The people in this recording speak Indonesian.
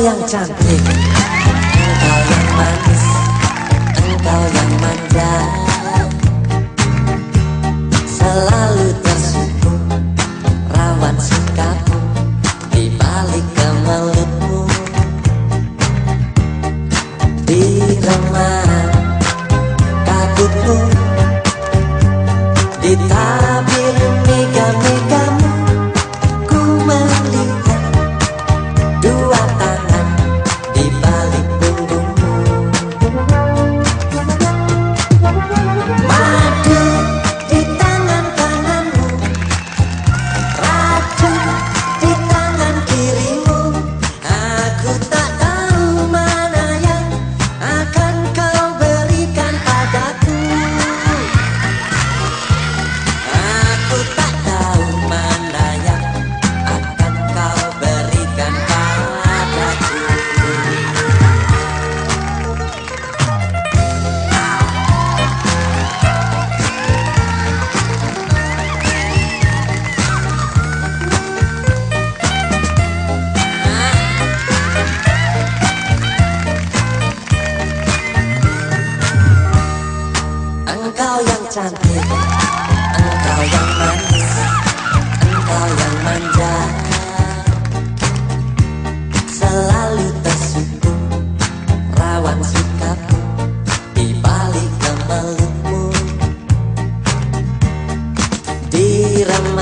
yang cantik, engkau yang manis, engkau yang manja, selalu tersungkur, rawan sikapmu di balik kemelutmu. Di remah kabutmu, di tabir mega-megamu, ku melihat dua tangan di balik punggungmu. Madu di tangan kananmu, racun di tangan kirimu. Aku tak tahu mana yang akan kau berikan padaku. Aku tak tahu mana yang akan kau berikan padaku. Engkau yang cantik, engkau yang manis, engkau yang manja, selalu tersungkur, rawan sikapmu di balik kemelutmu. Di remah